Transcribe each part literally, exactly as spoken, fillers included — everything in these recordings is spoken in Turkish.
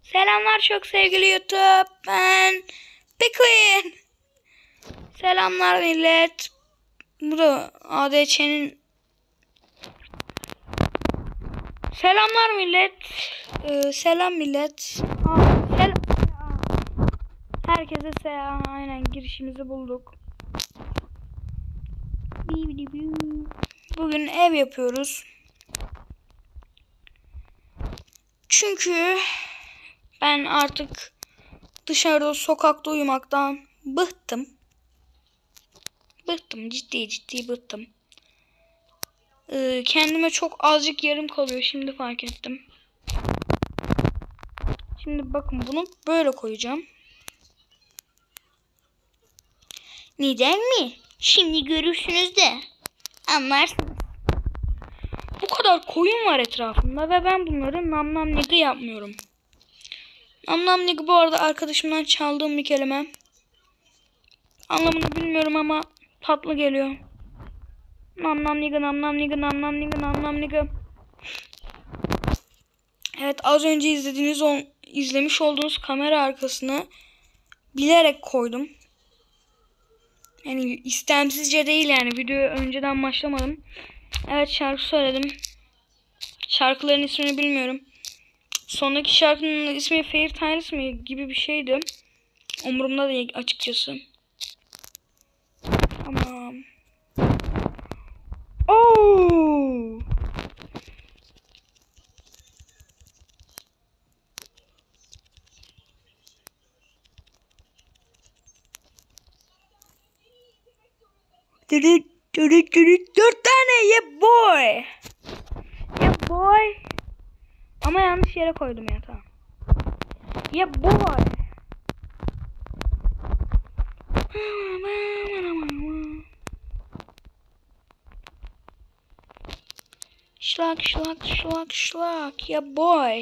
Selamlar çok sevgili YouTube. Ben Pickwick. Selamlar millet. Bu da A D Ç'nin. Selamlar millet. Ee, selam millet. Aa, sel Herkese selam. Aynen girişimizi bulduk. Bugün ev yapıyoruz. Çünkü ben artık dışarıda sokakta uyumaktan bıktım. Bıktım. Ciddi ciddi bıktım. Ee, kendime çok azıcık yerim kalıyor. Şimdi fark ettim. Şimdi bakın bunu böyle koyacağım. Neden mi? Şimdi görürsünüz de anlarsınız. Bu kadar koyun var etrafımda ve ben bunları nam nam nigı yapmıyorum. Nam nam nigı bu arada arkadaşımdan çaldığım bir kelime. Anlamını bilmiyorum ama tatlı geliyor. Nam nam nigı nam nam nigı nam nam nigı nam nam nigı. Evet, az önce izlediğiniz o izlemiş olduğunuz kamera arkasını bilerek koydum. Yani istemsizce değil, yani videoyu önceden başlamadım. Evet, şarkı söyledim. Şarkıların ismini bilmiyorum. Sondaki şarkının ismi Fair Times mi gibi bir şeydi. Umurumda değil açıkçası. Tamam. Oo! Dört tane yeah boy. Yeah boy. Ama yanlış yere koydum ya, tamam. Yeah boy. Şlak şlak şlak şlak. Yeah boy.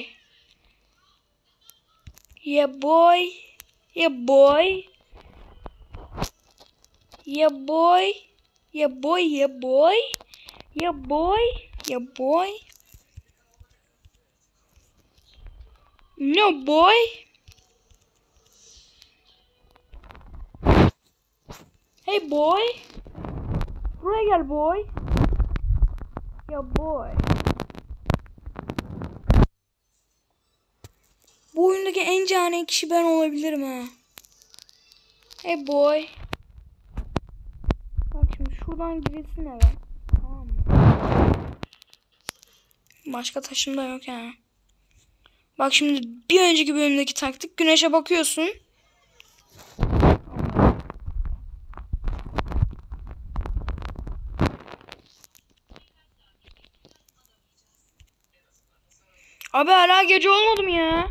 Yeah boy. Yeah boy. Yeah boy. Yeah boy. Yeah boy. Yeah boy. Yeah boy. No boy. Hey boy. Buraya gel boy. Yeah boy. Bu oyundaki en cani kişi ben olabilirim ha. Hey boy. Bak şimdi şuradan girilsin eve. Tamam mı? Başka taşım da yok ha. Bak şimdi bir önceki bölümdeki taktik, güneşe bakıyorsun. Abi hala gece olmadı mı ya?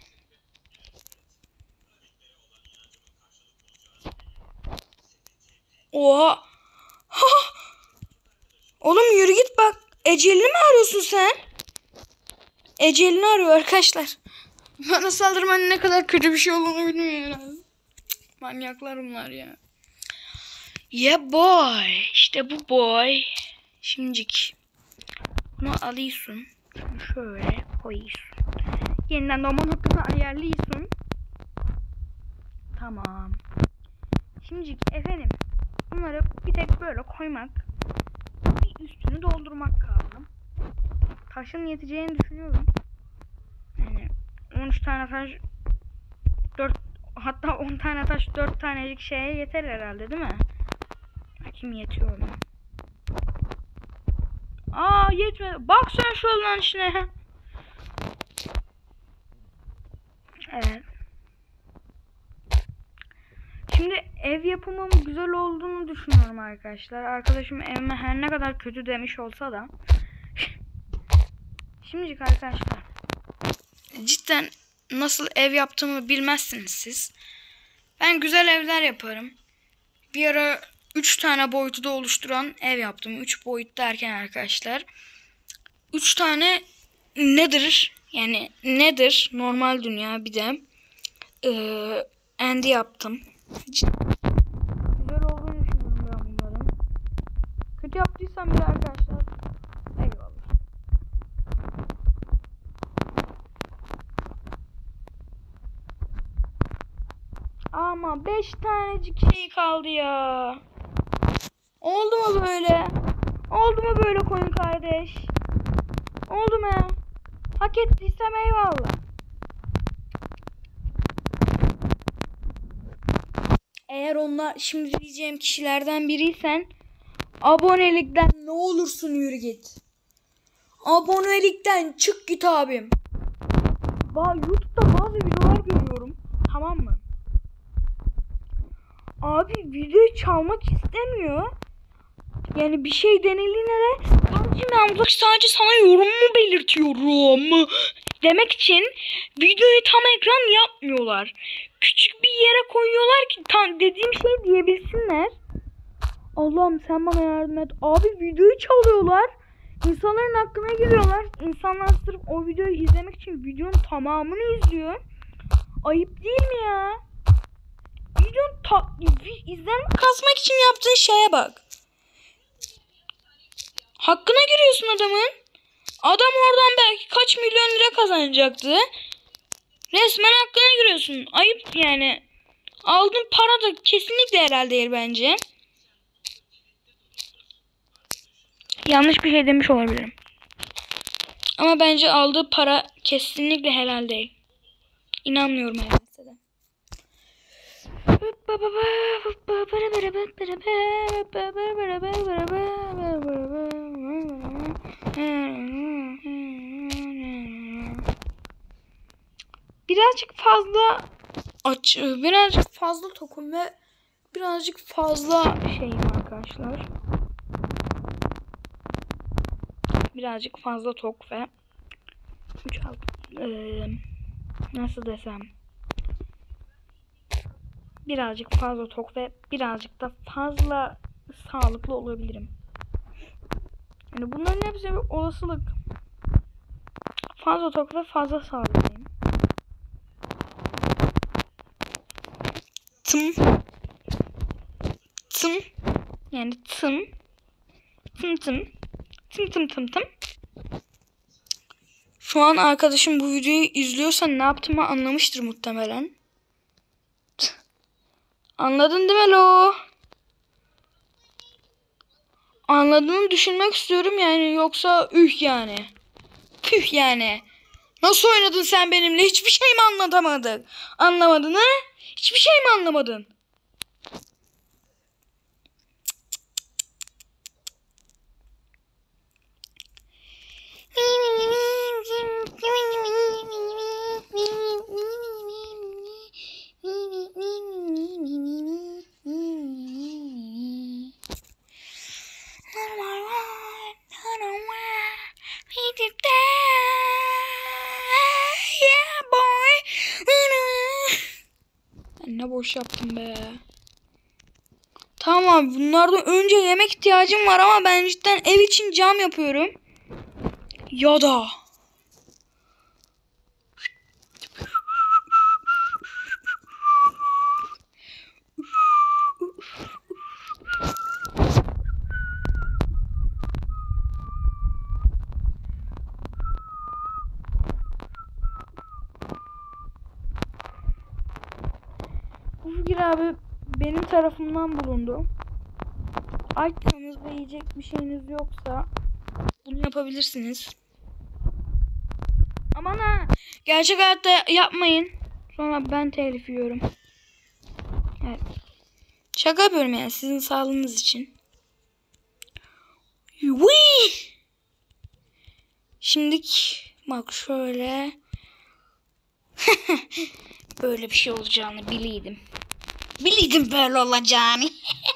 Oha. Ha. Oğlum yürü git bak. Ecelini mi arıyorsun sen? Ecelini arıyor arkadaşlar. Bana saldırmanın ne kadar kötü bir şey olduğunu bilmiyor herhalde. Manyaklar bunlar ya. Yeah boy. İşte bu boy. Şimdicik. Bunu alıyorsun. Şöyle koyuyorsun. Yeniden doğma noktasını ayarlıyorsun. Tamam. Şimdicik efendim. Bunları bir tek böyle koymak. Bir üstünü doldurmak kaldı. Taşın yeteceğini düşünüyorum. Yani on üç tane taş, dört, hatta on tane taş dört tanecik şeye yeter herhalde, değil mi? Kim yetiyor mu? Aa, yetmedi. Bak sen şu alan içine. Evet. Şimdi ev yapımım güzel olduğunu düşünüyorum arkadaşlar. Arkadaşım evime her ne kadar kötü demiş olsa da. Şimdilik arkadaşlar, cidden nasıl ev yaptığımı bilmezsiniz siz. Ben güzel evler yaparım. Bir ara üç tane boyutu da oluşturan ev yaptım. üç boyut derken arkadaşlar, üç tane nedir? Yani nedir? Normal dünya, bir de ee, endi yaptım. Güzel olduğunu düşünüyorum ben bunların. Kötü yaptıysam bile arkadaşlar, eyvallah. Ama beş tanecik şey kaldı ya. Oldu mu böyle? Oldu mu böyle koyun kardeş? Oldu mu? Hak ettiysem eyvallah. Eğer onlar şimdi diyeceğim kişilerden biriysen abonelikten ne olursun yürü git. Abonelikten çık git abim. Ba YouTube'da bazı videolar görüyorum. Tamam mı? Abi videoyu çalmak istemiyor. Yani bir şey denildiğinde de abicim ben burada sadece sana yorumumu belirtiyorum demek için videoyu tam ekran yapmıyorlar. Küçük bir yere koyuyorlar ki tam dediğim şey diyebilsinler. Allah'ım sen bana yardım et. Abi videoyu çalıyorlar. İnsanların hakkına giriyorlar. İnsanlar sırf o videoyu izlemek için videonun tamamını izliyor. Ayıp değil mi ya? Videonun ta izlenme kasmak için yaptığın şeye bak. Hakkına giriyorsun adamın. Adam oradan belki kaç milyon lira kazanacaktı. Resmen hakkına giriyorsun. Ayıp yani. Aldığın para da kesinlikle helal değil bence. Yanlış bir şey demiş olabilirim. Ama bence aldığı para kesinlikle helal değil. İnanmıyorum herhalde de. Birazcık fazla aç, birazcık fazla tokum ve birazcık fazla şeyim arkadaşlar. Birazcık fazla tok ve üç e, nasıl desem birazcık fazla tok ve birazcık da fazla sağlıklı olabilirim. Yani bunların hepsi bir olasılık. Fazla tok ve fazla sağlıklıyım. Tım. Tım. Yani tım. Tım tım. Tım tım tım tım. Şu an arkadaşım bu videoyu izliyorsa ne yaptığımı anlamıştır muhtemelen. Anladın değil mi lo? Anladığını düşünmek istiyorum yani, yoksa üh yani. Püh yani. Nasıl oynadın sen benimle? Hiçbir şey mi anlatamadın? Anlamadın ha? Hiçbir şey mi anlamadın? Ne boş yaptım be. Tamam abi, bunlardan önce yemek ihtiyacım var ama ben cidden ev için cam yapıyorum. Ya da bu fikir abi benim tarafımdan bulundu. Açsanız ve yiyecek bir şeyiniz yoksa bunu yapabilirsiniz. Aman ha, gerçek hayatta yapmayın. Sonra ben telif yiyorum. Evet. Şaka yapıyorum yani, sizin sağlığınız için. Wii! Şimdilik bak şöyle. Böyle bir şey olacağını biliydim. Biliydim böyle olacağını.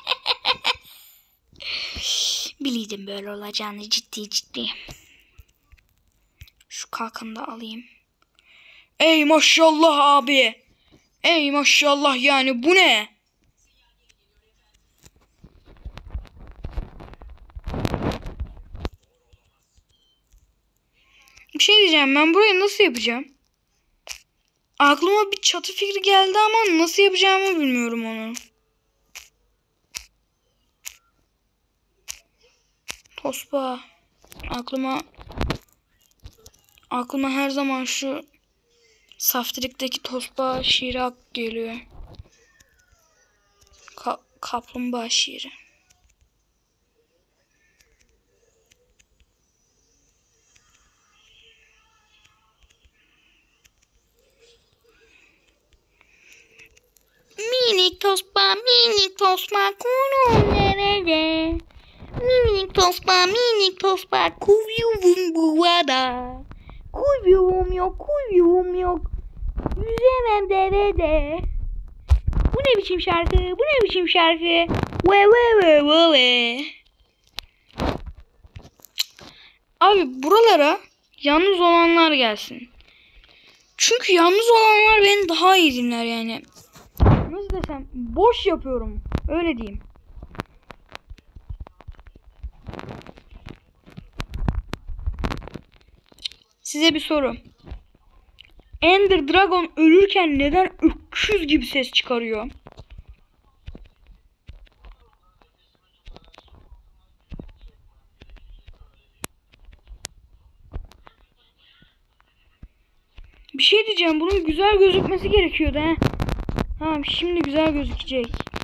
Biliydim böyle olacağını, ciddi ciddi. Şu kalkanı da alayım. Ey maşallah abi. Ey maşallah yani, bu ne? Bir şey diyeceğim, ben burayı nasıl yapacağım? Aklıma bir çatı fikri geldi ama nasıl yapacağımı bilmiyorum onu. Tosba. Aklıma aklıma her zaman şu Saftirik'teki tosba şiiri geliyor. kaplumbağa şiiri. Minik tosba, minik tosba, kuyruğun nerede? Minik tosba, minik tosba, kuyruğum bu ada. Kuyruğum yok, kuyruğum yok, yüzemem derede. Bu ne biçim şarkı, bu ne biçim şarkı? Ve ve ve ve ve. Abi buralara yalnız olanlar gelsin. Çünkü yalnız olanlar beni daha iyi dinler yani. Nasıl desem, boş yapıyorum. Öyle diyeyim. Size bir soru. Ender Dragon ölürken neden öküz gibi ses çıkarıyor? Bir şey diyeceğim. Bunun güzel gözükmesi gerekiyordu he. Tamam, şimdi güzel gözükecek.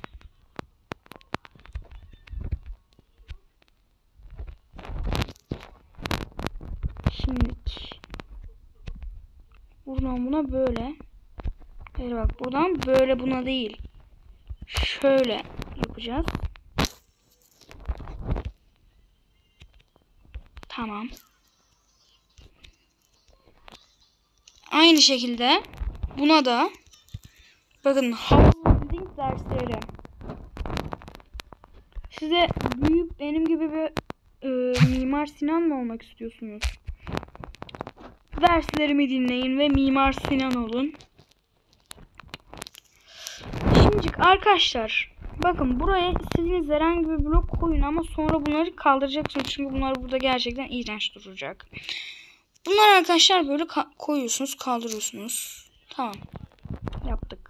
Şimdi buradan buna böyle. Hayır bak, buradan böyle buna değil. Şöyle yapacağız. Tamam. Aynı şekilde buna da bakın, housing dersleri. Size büyüyüp benim gibi bir e, Mimar Sinan mı olmak istiyorsunuz? Derslerimi dinleyin ve Mimar Sinan olun. Şimdi arkadaşlar, bakın buraya istediğiniz herhangi bir blok koyun ama sonra bunları kaldıracaksınız çünkü bunlar burada gerçekten iğrenç duracak. Bunlar arkadaşlar böyle koyuyorsunuz, kaldırıyorsunuz. Tamam. Yaptık.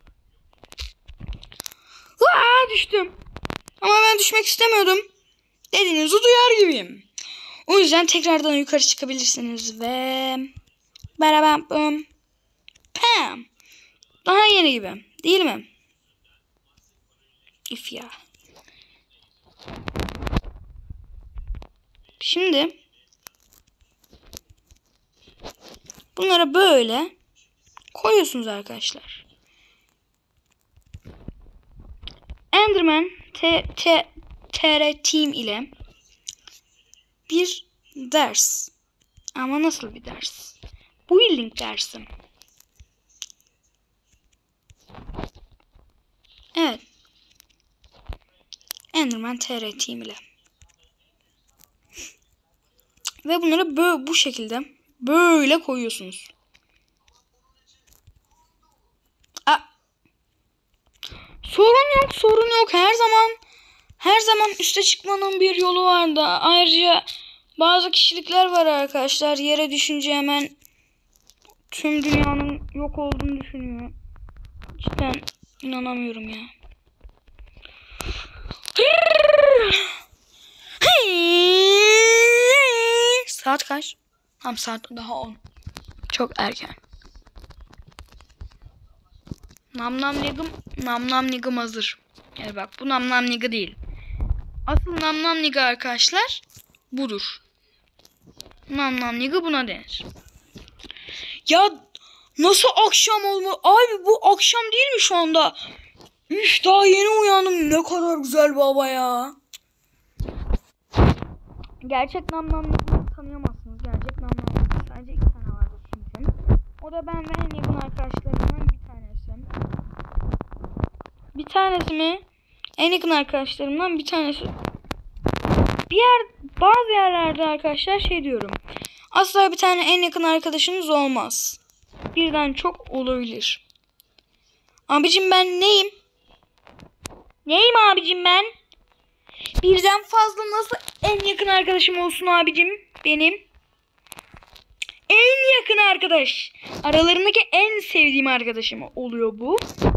Aa, düştüm. Ama ben düşmek istemiyordum. Dediğinizi duyar gibiyim. O yüzden tekrardan yukarı çıkabilirsiniz ve beraber bum pam. Daha yeni gibi, değil mi? If ya. Şimdi bunlara böyle koyuyorsunuz arkadaşlar. Enderman T T T R Team ile bir ders. Ama nasıl bir ders? Building dersi. Evet. Enderman T R Team ile. Ve bunları böyle bu şekilde böyle koyuyorsunuz. Aa. Sorun yok, sorun yok. Her zaman her zaman üste çıkmanın bir yolu var da. Ayrıca bazı kişilikler var arkadaşlar. Yere düşünce hemen tüm dünyanın yok olduğunu düşünüyor. Cidden inanamıyorum ya. Saat kaç? Tam saat daha on. Çok erken. Nam nam nigım, nam nam nigım hazır. Yani bak, bu nam nam nigı değil. Asıl nam nam nigı arkadaşlar budur. Nam nam nigı buna denir. Ya nasıl akşam olma? Abi bu akşam değil mi şu anda? Üf, daha yeni uyandım. Ne kadar güzel baba ya. Gerçek nam nam nigı tanıyamazsınız. Gerçek nam nam nigı sadece iki tane vardır çünkü. O da ben ve en yakın arkadaşlarımdan bir tanesi. Bir tanesi mi? En yakın arkadaşlarımdan bir tanesi. Bir yer, bazı yerlerde arkadaşlar şey diyorum. Asla bir tane en yakın arkadaşınız olmaz. Birden çok olabilir. Abicim ben neyim? Neyim abicim ben? Birden fazla nasıl en yakın arkadaşım olsun abicim benim? En yakın arkadaş. Aralarındaki en sevdiğim arkadaşım oluyor bu.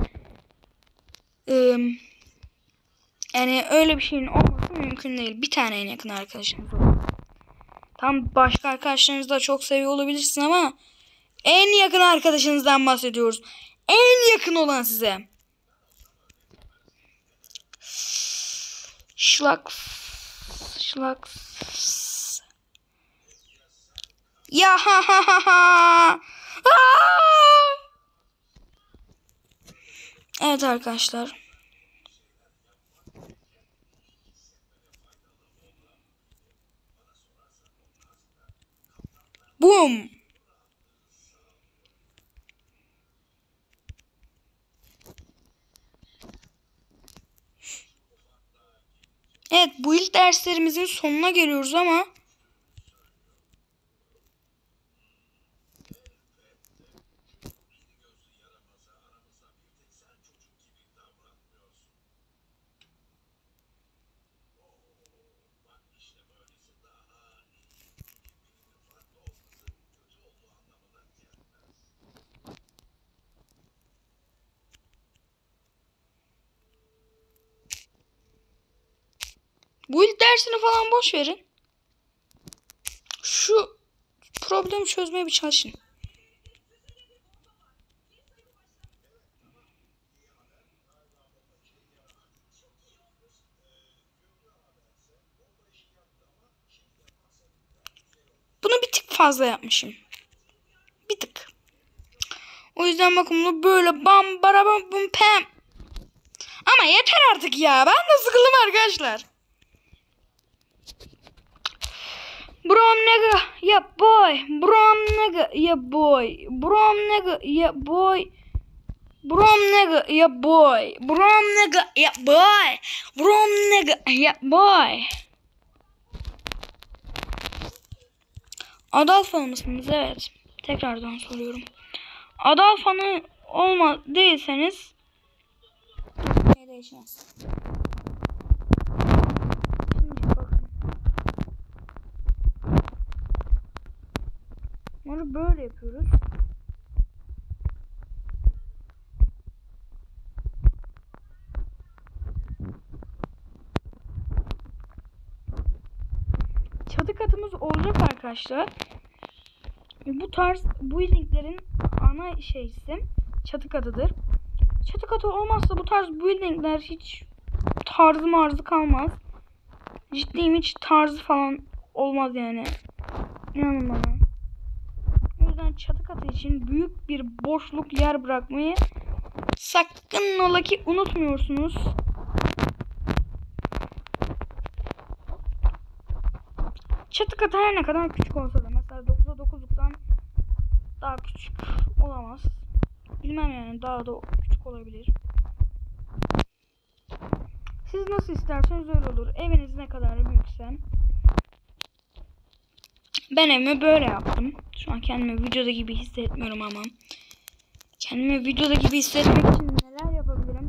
Ee, yani öyle bir şeyin olması mümkün değil. Bir tane en yakın arkadaşınız olur. Tam başka arkadaşlarınızı da çok seviyor olabilirsin ama en yakın arkadaşınızdan bahsediyoruz. En yakın olan size. Şlaks. Şlaks. Ya ha ha ha ha. Evet arkadaşlar. Boom. Evet, bu ilk derslerimizin sonuna geliyoruz ama bu ilk dersini falan boş verin. Şu problemi çözmeye bir çalışın. Bunu bir tık fazla yapmışım. Bir tık. O yüzden bakın bunu böyle bam bara bam bum pem. Ama yeter artık ya. Ben de sıkıldım arkadaşlar. Brom nigga, yeah boy. Brom nigga, yeah boy. Brom nigga, yeah boy. Brom nigga, yeah boy. Brom nigga, yeah boy. Brom nigga, yeah boy. Adolfo mısınız? Evet. Tekrardan soruyorum. Adolfo'nu olma değilseniz ne değişmez. Şimdi bakın. Bunu böyle yapıyoruz. Çatı katımız olacak arkadaşlar. Bu tarz buildinglerin ana şeysi çatı katıdır. Çatı katı olmazsa bu tarz buildingler hiç tarzı marzı kalmaz. Ciddiyim, hiç tarzı falan olmaz yani. İnanın bana. O yüzden çatı katı için büyük bir boşluk yer bırakmayı sakın ola ki unutmuyorsunuz. Çatı katı her ne kadar küçük olsa da mesela dokuza dokuzluktan daha küçük olamaz. Bilmem yani, daha da küçük olabilir. Siz nasıl isterseniz öyle olur. Eviniz ne kadar büyükse. Ben evimi böyle yaptım. Şu an kendimi videoda gibi hissetmiyorum ama. Kendimi videoda gibi hissetmek için neler yapabilirim?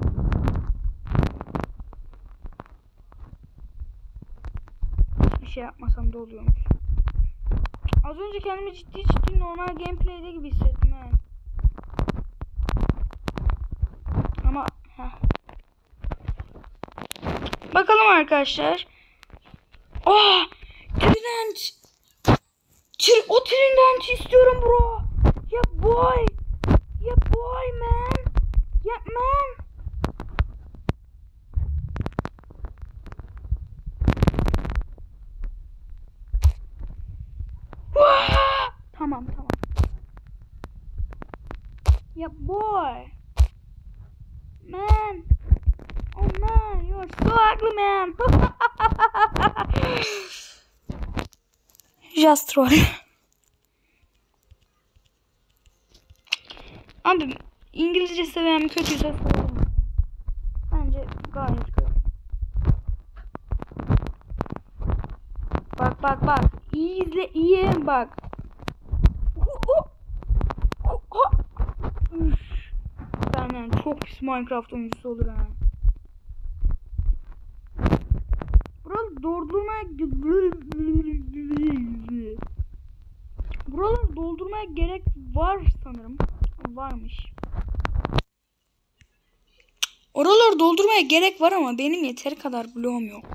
Hiçbir şey yapmasam da oluyormuş. Az önce kendimi ciddi ciddi normal gameplay'de gibi hissettim he. Ama heh. Bakalım arkadaşlar. Oh! Trident! Tri o Trident istiyorum bro. Yeah boy. Yeah boy man. Yeah man. Tamam tamam. Yeah boy. Man. Oh man, you're so ugly man. Just troll. Abi İngilizce seviyem kötüyse sorun. Bence gayet kötü. Bak bak bak. İyi izle, iyi bak. Ben yani çok pis Minecraft oyuncusu olur ha. Buraları doldurmaya Buraları doldurmaya gerek var sanırım. Varmış. Oraları doldurmaya gerek var ama benim yeteri kadar bloğum yok.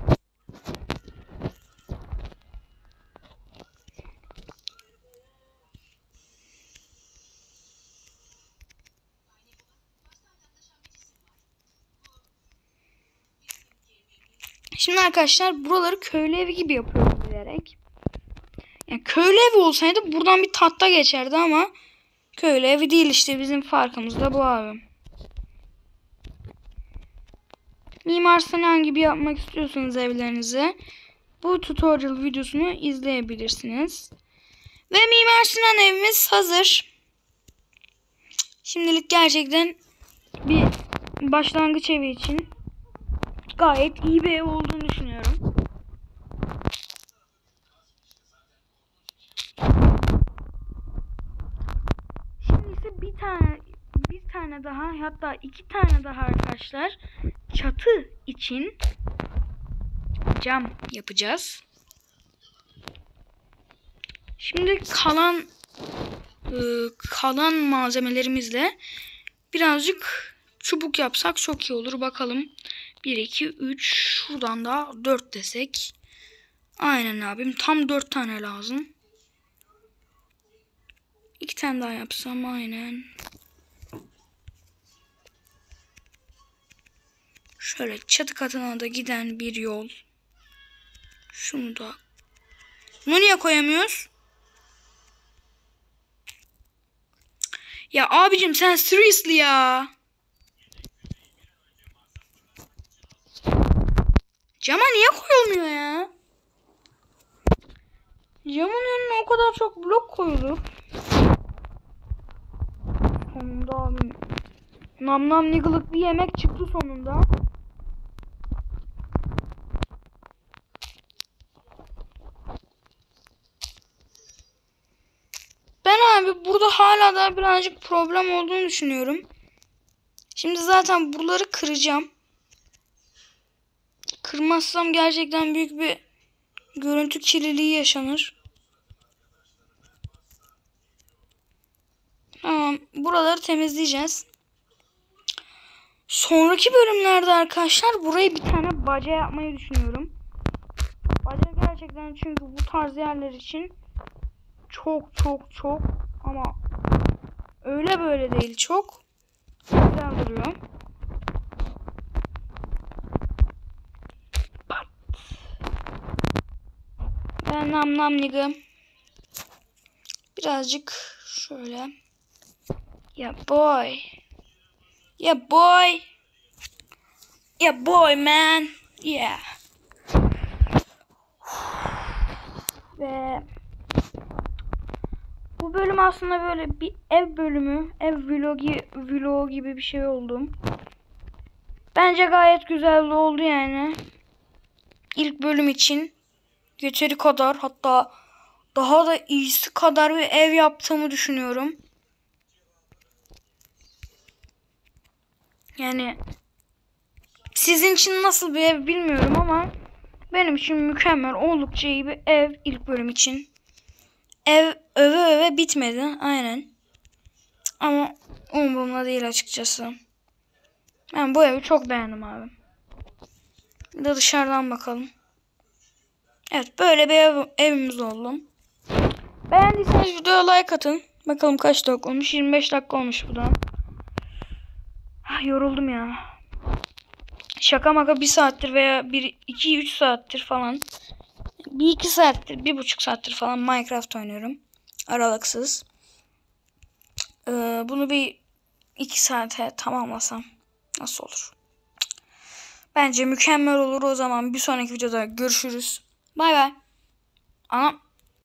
Şimdi arkadaşlar buraları köylü evi gibi yapıyorum bilerek. Yani köylü evi olsaydı buradan bir tahta geçerdi ama köylü evi değil işte, bizim farkımız da bu abi. Mimar Sinan gibi yapmak istiyorsanız evlerinizi bu tutorial videosunu izleyebilirsiniz. Ve Mimar Sinan evimiz hazır. Şimdilik gerçekten bir başlangıç evi için gayet iyi bir ev olduğunu düşünüyorum. Şimdi ise bir tane bir tane daha, hatta iki tane daha arkadaşlar çatı için cam yapacağız. Şimdi kalan e, kalan malzemelerimizle birazcık çubuk yapsak çok iyi olur. Bakalım. bir, iki, üç. Şuradan da dört desek. Aynen abim. Tam dört tane lazım. iki tane daha yapsam aynen. Şöyle çatı katına da giden bir yol. Şunu da. Bunu niye koyamıyoruz? Ya abicim sen seriously ya. Cama niye koyulmuyor ya? Camın önüne o kadar çok blok koyulur. Sonunda abi. Nam nam nigılık bir yemek çıktı sonunda. Ben abi burada hala da birazcık problem olduğunu düşünüyorum. Şimdi zaten buraları kıracağım. Kırmazsam gerçekten büyük bir görüntü kirliliği yaşanır. Tamam, buraları temizleyeceğiz. Sonraki bölümlerde arkadaşlar burayı bir tane baca yapmayı düşünüyorum. Baca gerçekten, çünkü bu tarz yerler için çok çok çok, ama öyle böyle değil, çok güzel duruyor. Ben nam nam nigım. Birazcık şöyle. Yeah boy. Yeah boy. Yeah boy man. Yeah. Ve bu bölüm aslında böyle bir ev bölümü, ev vlogu, vlog gibi bir şey oldu. Bence gayet güzel oldu yani. İlk bölüm için yeteri kadar, hatta daha da iyisi kadar bir ev yaptığımı düşünüyorum. Yani sizin için nasıl bir ev bilmiyorum ama benim için mükemmel, oldukça iyi bir ev ilk bölüm için. Ev öve öve bitmedi aynen. Ama umurumda değil açıkçası. Ben bu evi çok beğendim abi. Bir de dışarıdan bakalım. Evet, böyle bir ev, evimiz oldu. Beğendiyseniz videoya like atın. Bakalım kaç dakika olmuş. yirmi beş dakika olmuş bu da. Ah, yoruldum ya. Şaka maka bir saattir veya bir iki üç saattir falan. Bir iki saattir, bir buçuk saattir falan Minecraft oynuyorum. Aralıksız. Ee, bunu bir iki saate tamamlasam nasıl olur? Bence mükemmel olur. O zaman bir sonraki videoda görüşürüz. Bay bay. Anam.